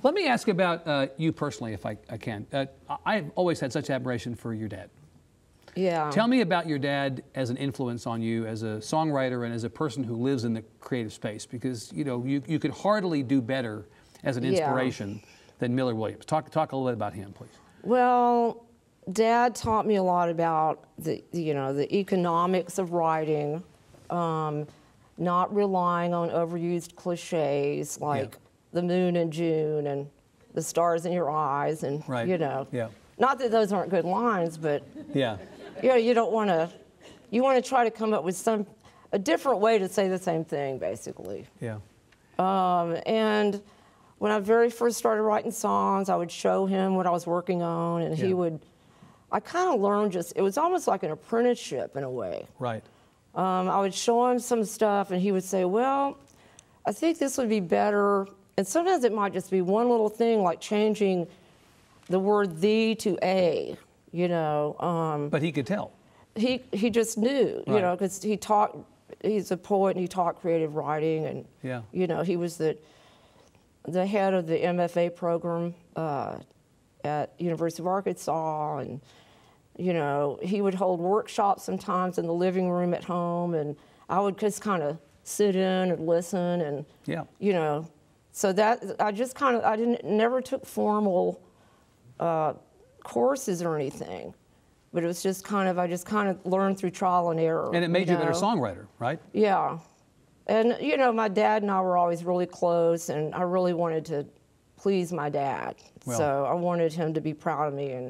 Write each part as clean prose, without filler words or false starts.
Let me ask about you personally, if I can. I've always had such admiration for your dad. Yeah. Tell me about your dad as an influence on you as a songwriter and as a person who lives in the creative space, because you could hardly do better as an inspiration than Miller Williams. Talk a little bit about him, please. Well, Dad taught me a lot about the economics of writing, not relying on overused cliches like the moon in June and the stars in your eyes, and not that those aren't good lines, but you don't want to. You want to try to come up with a different way to say the same thing, basically. Yeah. And when I very first started writing songs, I would show him what I was working on, and he would. I kind of learned it was almost like an apprenticeship in a way. Right. I would show him some stuff, and he would say, "Well, I think this would be better." And sometimes it might just be one little thing, like changing the word "the" to "a." But he could tell. He just knew, because he's a poet and he taught creative writing, and he was the head of the MFA program at University of Arkansas, and he would hold workshops sometimes in the living room at home, and I would just kind of sit in and listen, and so that I never took formal courses or anything, but it was just I just learned through trial and error. And it made you a better songwriter, right? Yeah. And, my dad and I were always really close, and I really wanted to please my dad. Well, so I wanted him to be proud of me, and,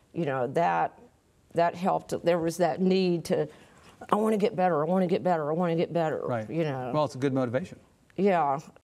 that helped. There was that need to, I want to get better, I want to get better, I want to get better, Right. Well, it's a good motivation. Yeah.